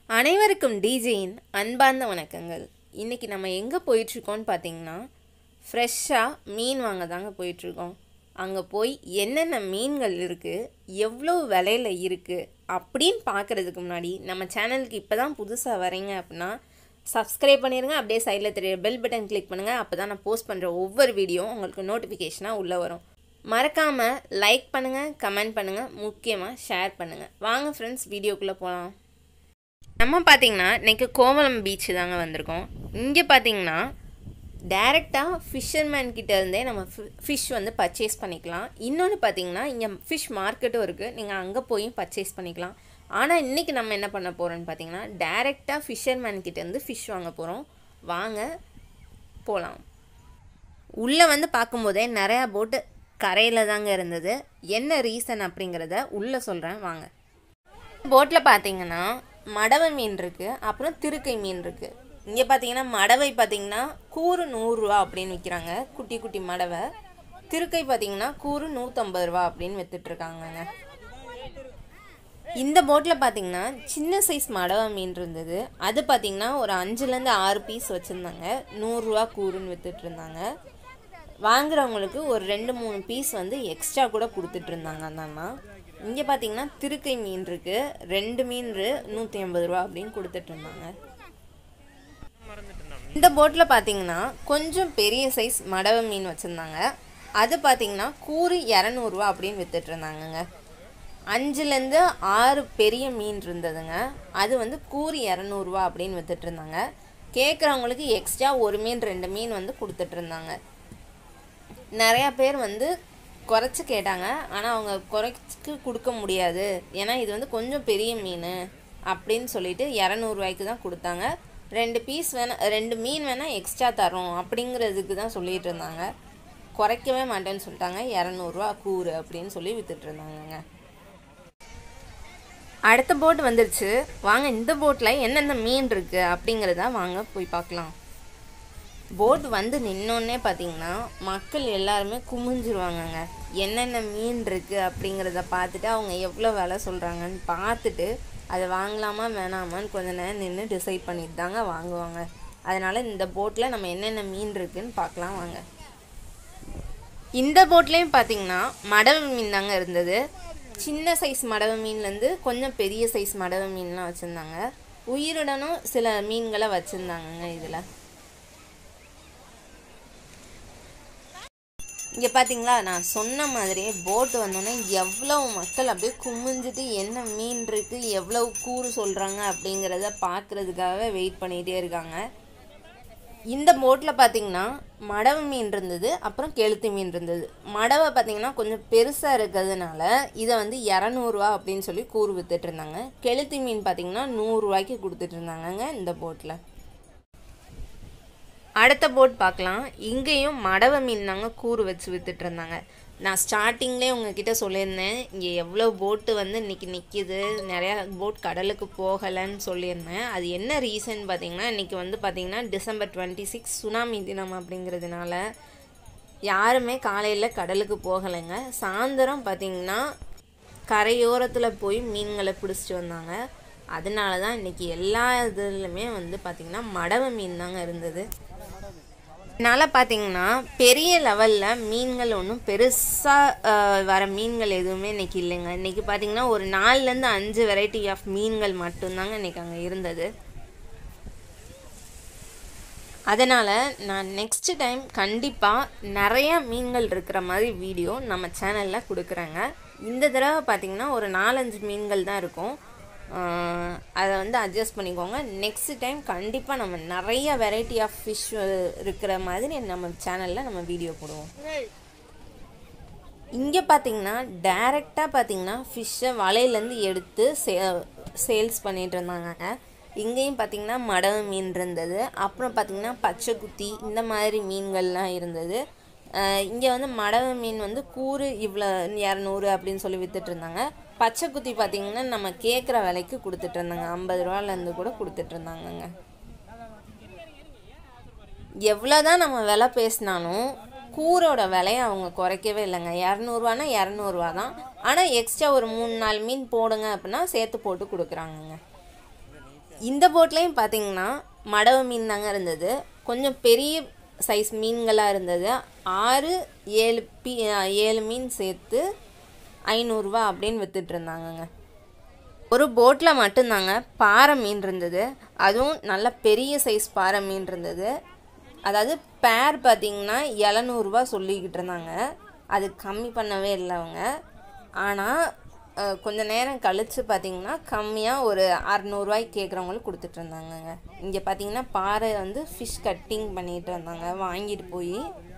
அனைவருக்கும் டிஜேயின் அன்பார்ந்த வணக்கங்கள். இன்றைக்கி நம்ம எங்கே போயிட்டுருக்கோன்னு பார்த்தீங்கன்னா, ஃப்ரெஷ்ஷாக மீன் வாங்க தாங்க போயிட்டுருக்கோம். அங்கே போய் என்னென்ன மீன்கள் இருக்குது, எவ்வளோ விலையில் இருக்குது அப்படின்னு பார்க்குறதுக்கு முன்னாடி நம்ம சேனலுக்கு இப்போ தான் புதுசாக வரீங்க அப்படின்னா சப்ஸ்கிரைப் பண்ணிடுங்க. அப்படியே சைடில் தெரிய பெல் பட்டன் கிளிக் பண்ணுங்கள். அப்போ தான் நான் போஸ்ட் பண்ணுற ஒவ்வொரு வீடியோ உங்களுக்கு நோட்டிஃபிகேஷனாக உள்ளே வரும். மறக்காமல் லைக் பண்ணுங்கள், கமெண்ட் பண்ணுங்கள், முக்கியமாக ஷேர் பண்ணுங்கள். வாங்க ஃப்ரெண்ட்ஸ், வீடியோக்குள்ளே போகலாம். நம்ம பார்த்திங்கன்னா இன்றைக்கி கோவளம் பீச்சு தாங்க வந்திருக்கோம். இங்கே பார்த்திங்கன்னா டைரெக்டாக ஃபிஷர்மேன் கிட்டேருந்தே நம்ம ஃபிஷ் வந்து பர்ச்சேஸ் பண்ணிக்கலாம். இன்னொன்று பார்த்திங்கன்னா இங்கே ஃபிஷ் மார்க்கெட்டும் இருக்குது, நீங்கள் அங்கே போய் பர்ச்சேஸ் பண்ணிக்கலாம். ஆனால் இன்றைக்கி நம்ம என்ன பண்ண போகிறோன்னு பார்த்திங்கன்னா டைரெக்டாக ஃபிஷர்மேன் கிட்டேருந்து ஃபிஷ் வாங்க போகிறோம். வாங்க போகலாம். உள்ளே வந்து பார்க்கும்போதே நிறையா போட்டு கரையில் தாங்க இருந்தது. என்ன ரீசன் அப்படிங்கிறத உள்ளே சொல்கிறேன் வாங்க. போட்டில் பார்த்திங்கன்னா மடவை மீன் இருக்குது, அப்புறம் திருக்கை மீன் இருக்குது. இங்கே பார்த்தீங்கன்னா மடவை பார்த்திங்கன்னா கூறு 100 ரூபா அப்படின்னு விற்கிறாங்க, குட்டி குட்டி மடவை. திருக்கை பார்த்திங்கன்னா கூறு 150 ரூபா அப்படின்னு விற்றுட்ருக்காங்கங்க. இந்த போட்டில் பார்த்திங்கன்னா சின்ன சைஸ் மடவை மீன் இருந்தது. அது பார்த்திங்கன்னா ஒரு 5லேருந்து 6 பீஸ் வச்சுருந்தாங்க, 100 ரூபா கூறுன்னு விற்றுட்ருந்தாங்க. வாங்குறவங்களுக்கு ஒரு 2-3 பீஸ் வந்து எக்ஸ்ட்ரா கூட கொடுத்துட்ருந்தாங்க. அந்தாண்ணா இங்கே பார்த்தீங்கன்னா திருக்கை மீன் இருக்குது, 2 மீன் 150 ரூபா அப்படின்னு கொடுத்துட்ருந்தாங்க. இந்த போட்டில் பார்த்தீங்கன்னா கொஞ்சம் பெரிய சைஸ் மடவை மீன் வச்சுருந்தாங்க. அது பார்த்திங்கன்னா கூறு 200 ரூபா அப்படின்னு விற்றுட்ருந்தாங்கங்க. 5லேருந்து 6 பெரிய மீன் இருந்ததுங்க. அது வந்து கூறு 200 ரூபா அப்படின்னு விற்றுட்ருந்தாங்க. கேட்குறவங்களுக்கு எக்ஸ்ட்ரா 1 மீன் 2 மீன் வந்து கொடுத்துட்ருந்தாங்க. நிறையா பேர் வந்து குறைச்சி கேட்டாங்க, ஆனால் அவங்க குறைச்சி கொடுக்க முடியாது, ஏன்னா இது வந்து கொஞ்சம் பெரிய மீன் அப்படின்னு சொல்லிட்டு 200 ரூபாய்க்கு தான் கொடுத்தாங்க. 2 பீஸ் வேணால் 2 மீன் வேணால் எக்ஸ்ட்ரா தரோம் அப்படிங்கிறதுக்கு தான் சொல்லிகிட்டு இருந்தாங்க. குறைக்கவே மாட்டேன்னு சொல்லிட்டாங்க. 200 ரூபா கூறு அப்படின்னு சொல்லி விற்றுட்ருந்தாங்கங்க. அடுத்த போட் வந்துருச்சு. வாங்க இந்த போட்டில் என்னென்ன மீன் இருக்குது அப்படிங்கிறத வாங்க போய் பார்க்கலாம். போட் வந்து நின்னோடனே பார்த்திங்கன்னா மக்கள் எல்லாருமே குமிஞ்சிருவாங்கங்க. என்னென்ன மீன் இருக்குது அப்படிங்கிறத பார்த்துட்டு அவங்க எவ்வளோ விலை சொல்கிறாங்கன்னு பார்த்துட்டு அதை வாங்கலாமா வேணாமான்னு கொஞ்சம் நேரம் நின்று டிசைட் பண்ணிட்டு தாங்க வாங்குவாங்க. அதனால் இந்த போட்டில் நம்ம என்னென்ன மீன் இருக்குதுன்னு பார்க்கலாம் வாங்க. இந்த போட்லேயும் பார்த்திங்கன்னா மடவை மீன் தாங்க இருந்தது. சின்ன சைஸ் மடவை மீன்லேருந்து கொஞ்சம் பெரிய சைஸ் மடவை மீன்லாம் வச்சுருந்தாங்க. உயிருடனும் சில மீன்களை வச்சுருந்தாங்கங்க. இதில் இங்கே பார்த்தீங்களா, நான் சொன்ன மாதிரியே போட்டு வந்தோன்னே எவ்வளோ மக்கள் அப்படியே குமிஞ்சிட்டு என்ன மீன் இருக்குது, எவ்வளோ கூறு சொல்கிறாங்க அப்படிங்கிறத பார்க்குறதுக்காக வெயிட் பண்ணிகிட்டே இருக்காங்க. இந்த போட்டில் பார்த்திங்கன்னா மடவை மீன் இருந்தது, அப்புறம் கெளுத்தி மீன் இருந்தது. மடவை பார்த்திங்கன்னா கொஞ்சம் பெருசாக இருக்கிறதுனால இதை வந்து 200 ரூபா அப்படின்னு சொல்லி கூறு விற்றுட்ருந்தாங்க. கெளுத்தி மீன் பார்த்திங்கன்னா 100 ரூபாய்க்கு கொடுத்துட்ருந்தாங்கங்க இந்த போட்டில். அடுத்த போட் பார்க்கலாம். இங்கேயும் மடவை மீன் தாங்க கூறு வச்சு விற்றுட்ருந்தாங்க. நான் ஸ்டார்டிங்லேயே உங்ககிட்ட சொல்லியிருந்தேன், இங்கே எவ்வளோ போட்டு வந்து இன்றைக்கி நிற்கிது, நிறையா போட் கடலுக்கு போகலைன்னு சொல்லியிருந்தேன். அது என்ன ரீசன் பார்த்திங்கன்னா, இன்றைக்கி வந்து பார்த்திங்கன்னா டிசம்பர் 26 சுனாமி தினம் அப்படிங்கிறதுனால யாருமே காலையில் கடலுக்கு போகலைங்க. சாயந்தரம் பார்த்திங்கன்னா கரையோரத்தில் போய் மீன்களை பிடிச்சிட்டு வந்தாங்க. அதனால தான் இன்றைக்கி எல்லா இதுலையுமே வந்து பார்த்திங்கன்னா மடவை மீன் தாங்க இருந்தது. அதனால் பார்த்திங்கன்னா பெரிய லெவலில் மீன்கள் ஒன்றும் பெருசாக வர மீன்கள் எதுவுமே இன்றைக்கி இல்லைங்க. இன்றைக்கி பார்த்திங்கன்னா ஒரு 4லேருந்து 5 வெரைட்டி ஆஃப் மீன்கள் மட்டும்தாங்க இன்றைக்கி அங்கே இருந்தது. அதனால் நான் நெக்ஸ்ட்டு டைம் கண்டிப்பாக நிறையா மீன்கள் இருக்கிற மாதிரி வீடியோ நம்ம சேனலில் கொடுக்குறேங்க. இந்த தடவை பார்த்திங்கன்னா ஒரு 4-5 மீன்கள் தான் இருக்கும். அதை வந்து அட்ஜஸ்ட் பண்ணிக்கோங்க. நெக்ஸ்ட் டைம் கண்டிப்பாக நம்ம நிறைய வெரைட்டி ஆஃப் ஃபிஷ் இருக்கிற மாதிரி நம்ம சேனலில் நம்ம வீடியோ போடுவோம். இங்கே பார்த்திங்கன்னா டைரெக்டாக பார்த்திங்கன்னா ஃபிஷ்ஷை வலையிலேருந்து எடுத்து சேல்ஸ் பண்ணிகிட்டு இருந்தாங்க. இங்கேயும் பார்த்திங்கன்னா மடவை மீன் இருந்தது, அப்புறம் பார்த்திங்கன்னா பச்சை குத்தி இந்த மாதிரி மீன்கள்லாம் இருந்தது. இங்கே வந்து மடவை மீன் வந்து கூறு இவ்வளோ 200 அப்படின்னு சொல்லி விற்றுட்ருந்தாங்க. பச்சை குத்தி பார்த்திங்கன்னா நம்ம கேட்குற விலைக்கு கொடுத்துட்ருந்தாங்க, 50 ரூபாலேருந்து கூட கொடுத்துட்ருந்தாங்கங்க. எவ்வளோ தான் நம்ம விலை பேசினாலும் கூரோட விலையை அவங்க குறைக்கவே இல்லைங்க. 200 ரூபானா 200 ரூபா தான். ஆனால் எக்ஸ்ட்ரா ஒரு 3-4 மீன் போடுங்க அப்படின்னா சேர்த்து போட்டு கொடுக்குறாங்கங்க. இந்த போட்லேயும் பார்த்தீங்கன்னா மடவு மீன் தாங்க இருந்தது. கொஞ்சம் பெரிய சைஸ் மீன்களாக இருந்தது. 6-7 மீன் சேர்த்து 500 ரூபா அப்படின்னு விற்றுட்டு இருந்தாங்கங்க. ஒரு போட்டில் மட்டும்தாங்க பாறை மீன் இருந்தது. அதுவும் நல்ல பெரிய சைஸ் பாறை மீன் இருந்தது. அதாவது பேர் பார்த்திங்கன்னா 700 ரூபா சொல்லிக்கிட்டு இருந்தாங்க. அது கம்மி பண்ணவே இல்லை அவங்க. ஆனால் கொஞ்சம் நேரம் கழித்து பார்த்திங்கன்னா கம்மியாக ஒரு 600 ரூபாய்க்கு கேட்குறவங்களுக்கு கொடுத்துட்டு இருந்தாங்கங்க. இங்கே பார்த்திங்கன்னா பாறை வந்து ஃபிஷ் கட்டிங் பண்ணிகிட்டு இருந்தாங்க வாங்கிட்டு போய்.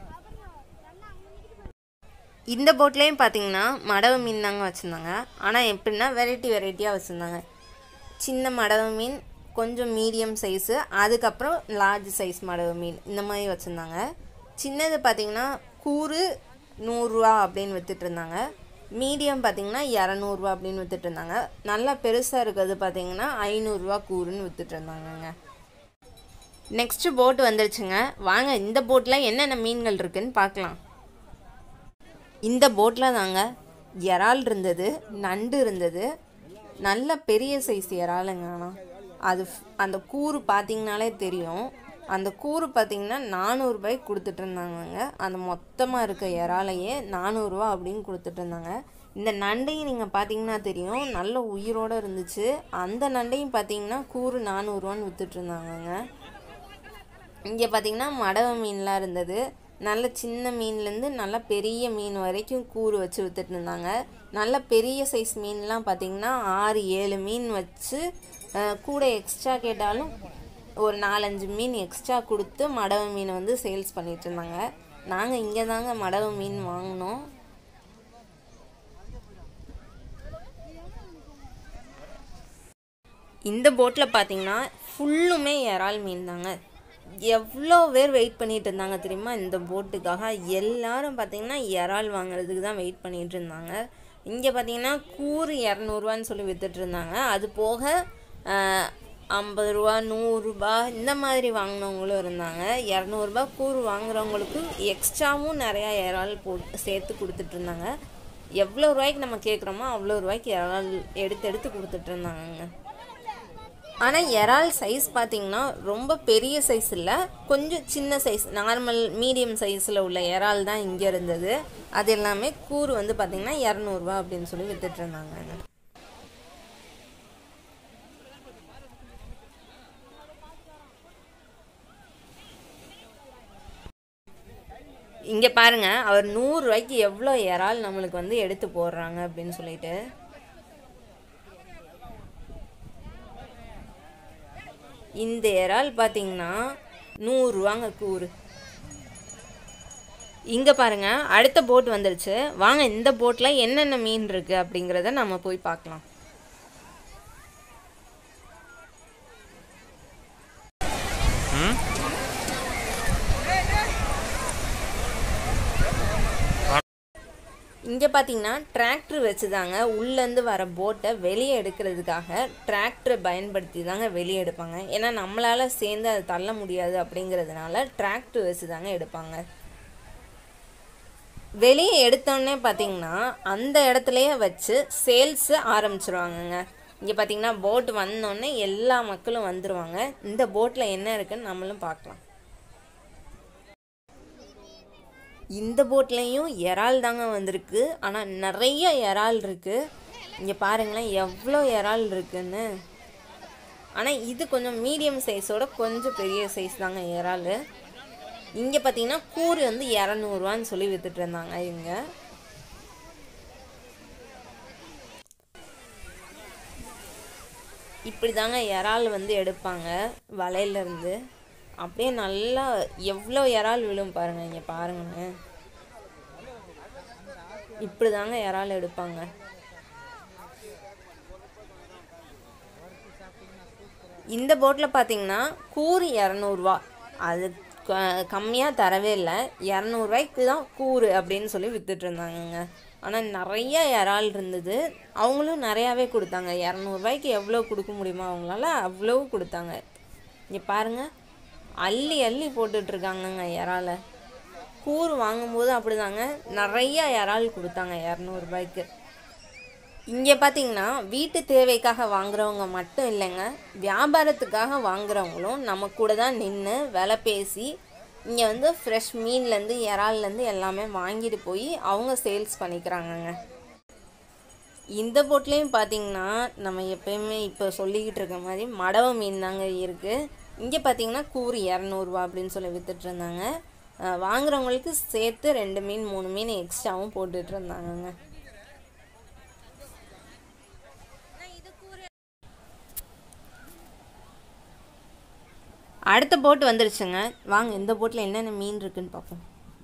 இந்த போட்லேயும் பார்த்திங்கன்னா மடவு மீன் தாங்க வச்சுருந்தாங்க. ஆனால் எப்படின்னா வெரைட்டியாக வச்சுருந்தாங்க. சின்ன மடவு மீன், கொஞ்சம் மீடியம் சைஸு, அதுக்கப்புறம் லார்ஜ் சைஸ் மடவு மீன், இந்த மாதிரி வச்சுருந்தாங்க. சின்னது பார்த்திங்கன்னா கூறு 100 ரூபா அப்படின்னு விற்றுட்டு இருந்தாங்க. மீடியம் பார்த்திங்கன்னா 200 ரூபா அப்படின்னு விற்றுட்டு இருந்தாங்க. நல்லா பெருசாக இருக்கிறது பார்த்திங்கன்னா 500 ரூபா கூறுன்னு விற்றுட்டு இருந்தாங்கங்க. நெக்ஸ்ட்டு போட் வந்துருச்சுங்க. வாங்க இந்த போட்டில் என்னென்ன மீன்கள் இருக்குதுன்னு பார்க்கலாம். இந்த போட்டில் தாங்க இறால் இருந்தது, நண்டு இருந்தது. நல்ல பெரிய சைஸ் இறாலுங்க. ஆனால் அது அந்த கூறு பார்த்திங்கனாலே தெரியும். அந்த கூறு பார்த்திங்கன்னா 400 ரூபாய்க்கு கொடுத்துட்டு இருந்தாங்க. அந்த மொத்தமாக இருக்க இறாலையே 400 ரூபா அப்படின்னு கொடுத்துட்டு இருந்தாங்க. இந்த நண்டையும் நீங்கள் பார்த்தீங்கன்னா தெரியும், நல்ல உயிரோடு இருந்துச்சு. அந்த நண்டையும் பார்த்திங்கன்னா கூறு 400 ரூபான்னு விற்றுட்டு இருந்தாங்கங்க. இங்கே பார்த்திங்கன்னா மடவை மீன்லாம் இருந்தது. நல்ல சின்ன மீன்லேருந்து நல்ல பெரிய மீன் வரைக்கும் கூறு வச்சு விற்றுட்டு இருந்தாங்க. நல்ல பெரிய சைஸ் மீன்லாம் பார்த்திங்கன்னா 6-7 மீன் வச்சு கூட எக்ஸ்ட்ரா கேட்டாலும் ஒரு 4-5 மீன் எக்ஸ்ட்ரா கொடுத்து மடவை மீனை வந்து சேல்ஸ் பண்ணிகிட்டு இருந்தாங்க. நாங்கள் இங்கே தாங்க மடவை மீன் வாங்கினோம். இந்த போட்டில் பார்த்திங்கன்னா ஃபுல்லுமே இறால் மீன் தாங்க. எவ்வளோ பேர் வெயிட் பண்ணிகிட்டு இருந்தாங்க தெரியுமா இந்த போட்டுக்காக. எல்லாரும் பார்த்திங்கன்னா இறால் வாங்குறதுக்கு தான் வெயிட் பண்ணிகிட்டு இருந்தாங்க. இங்கே பார்த்திங்கன்னா கூறு 200 ரூபான்னு சொல்லி விற்றுட்டு இருந்தாங்க. அது போக 50 ரூபா 100 ரூபா இந்த மாதிரி வாங்கினவங்களும் இருந்தாங்க. 200 ரூபா கூறு வாங்குறவங்களுக்கு எக்ஸ்ட்ராவும் நிறையா இறால் போட்டு சேர்த்து கொடுத்துட்டு இருந்தாங்க. எவ்வளோ ரூபாய்க்கு நம்ம கேட்குறோமோ அவ்வளோ ரூபாய்க்கு இறால் எடுத்து கொடுத்துட்டு இருந்தாங்க. ஆனால் இறால் சைஸ் பார்த்திங்கன்னா ரொம்ப பெரிய சைஸ் இல்லை, கொஞ்சம் சின்ன சைஸ், நார்மல் மீடியம் சைஸில் உள்ள இறால் தான் இங்கே இருந்தது. அது எல்லாமே கூறு வந்து பார்த்திங்கன்னா 200 ரூபா அப்படின்னு சொல்லி விற்றுட்டு இருந்தாங்க. இங்கே பாருங்கள், அவர் 100 ரூபாய்க்கு எவ்வளோ இறால் நம்மளுக்கு வந்து எடுத்து போடுறாங்க அப்படின்னு சொல்லிட்டு. இந்த இறால் பார்த்திங்கன்னா 100 ரூபாங்க கூறு. இங்கே பாருங்கள், அடுத்த போட் வந்துருச்சு. வாங்க இந்த போட்டில் என்னென்ன மீன் இருக்குது அப்படிங்கிறத நம்ம போய் பார்க்கலாம். இங்கே பார்த்தீங்கன்னா டிராக்டர் வச்சு தாங்க உள்ளேருந்து வர போட்டை வெளியே எடுக்கிறதுக்காக டிராக்டரை பயன்படுத்தி தாங்க வெளியே எடுப்பாங்க. ஏன்னா நம்மளால் சேர்ந்து அதை தள்ள முடியாது அப்படிங்கிறதுனால டிராக்டர் வச்சு தாங்க எடுப்பாங்க. வெளியே எடுத்தோடனே பார்த்திங்கன்னா அந்த இடத்துலையே வச்சு சேல்ஸு ஆரம்பிச்சிருவாங்கங்க. இங்கே பார்த்திங்கன்னா போட் வந்தோடனே எல்லா மக்களும் வந்துடுவாங்க. இந்த போட்டில் என்ன இருக்குன்னு நம்மளும் பார்க்கலாம். இந்த போட்லேயும் இறால் தாங்க வந்திருக்கு. ஆனால் நிறைய இறால் இருக்குது. இங்கே பாருங்களேன் எவ்வளோ இறால் இருக்குன்னு. ஆனால் இது கொஞ்சம் மீடியம் சைஸோட கொஞ்சம் பெரிய சைஸ் தாங்க இறால். இங்கே பார்த்தீங்கன்னா கூறு வந்து 200 ரூபான்னு சொல்லி விற்றுட்டு இருந்தாங்க. இங்கே இப்படி தாங்க இறால் வந்து எடுப்பாங்க வலையிலேருந்து. அப்படியே நல்லா எவ்வளோ இறால் விழும் பாருங்கள். இங்கே பாருங்க, இப்படி தாங்க இறால் எடுப்பாங்க. இந்த போட்டில் பார்த்தீங்கன்னா கூறு 200 ரூபா, அது கம்மியாக தரவே இல்லை. 200 ரூபாய்க்கு தான் கூறு அப்படின்னு சொல்லி விற்றுட்டு இருந்தாங்கங்க. ஆனால் நிறைய இறால் இருந்தது. அவங்களும் நிறையாவே கொடுத்தாங்க. 200 ரூபாய்க்கு எவ்வளோ கொடுக்க முடியுமோ அவங்களால அவ்வளோ கொடுத்தாங்க. இங்கே பாருங்கள், அள்ளி அள்ளி போட்டுட்ருக்காங்கங்க இறாலை. கூறு வாங்கும்போது அப்படி தாங்க நிறையா இறால் கொடுத்தாங்க 200 ரூபாய்க்கு. இங்கே பார்த்தீங்கன்னா வீட்டு தேவைக்காக வாங்குறவங்க மட்டும் இல்லைங்க, வியாபாரத்துக்காக வாங்குறவங்களும் நம்ம கூட தான் நின்று விலை பேசி இங்கே வந்து ஃப்ரெஷ் மீன்லேருந்து இறால்லேருந்து எல்லாமே வாங்கிட்டு போய் அவங்க சேல்ஸ் பண்ணிக்கிறாங்கங்க. இந்த போட்லேயும் பார்த்தீங்கன்னா நம்ம எப்பயுமே இப்போ சொல்லிக்கிட்டு இருக்க மாதிரி மடவ மீன் தாங்க இருக்குது. இங்கே பார்த்தீங்கன்னா கூறு 200 அப்படின்னு சொல்லி வித்துட்டு இருந்தாங்க. வாங்குறவங்களுக்கு சேர்த்து 2 மீன் 3 மீன் எக்ஸ்ட்ராவும் போட்டுட்டு இருந்தாங்கங்க. அடுத்த போட் வந்துருச்சுங்க. வாங்க இந்த போட்டில் என்னென்ன மீன் இருக்குன்னு பார்ப்போம்.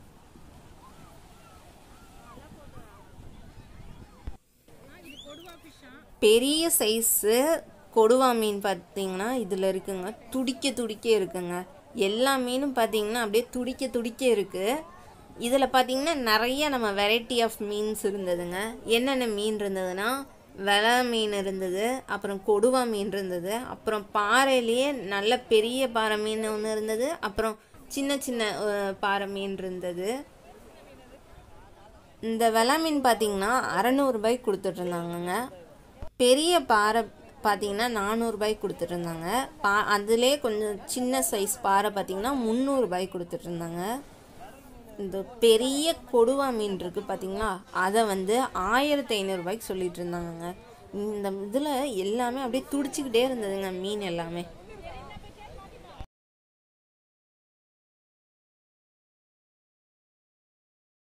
பெரிய சைஸு கொடுவா மீன் பார்த்தீங்கன்னா இதில் இருக்குங்க. துடிக்க துடிக்க இருக்குங்க. எல்லா மீனும் பார்த்தீங்கன்னா அப்படியே துடிக்க துடிக்க இருக்குது. இதில் பார்த்தீங்கன்னா நிறைய நம்ம வெரைட்டி ஆஃப் மீன்ஸ் இருந்ததுங்க. என்னென்ன மீன் இருந்ததுன்னா வெலை மீன் இருந்தது, அப்புறம் கொடுவா மீன் இருந்தது, அப்புறம் பாறையிலேயே நல்ல பெரிய பாறை மீன் ஒன்று இருந்தது, அப்புறம் சின்ன சின்ன பாறை மீன் இருந்தது. இந்த வெலை மீன் பார்த்தீங்கன்னா 600 ரூபாய்க்கு கொடுத்துட்ருந்தாங்கங்க. பெரிய பாறை பார்த்தீங்கன்னா 400 ரூபாய்க்கு கொடுத்துட்ருந்தாங்க. அதிலே கொஞ்சம் சின்ன சைஸ் பாறை பார்த்தீங்கன்னா 300 ரூபாய்க்கு கொடுத்துட்ருந்தாங்க. இந்த பெரிய கொடுவா மீன் இருக்குது பார்த்தீங்களா, அதை வந்து 1500 ரூபாய்க்கு சொல்லிட்டு இருந்தாங்கங்க. இந்த இதில் எல்லாமே அப்படியே துடிச்சிக்கிட்டே இருந்ததுங்க மீன் எல்லாமே.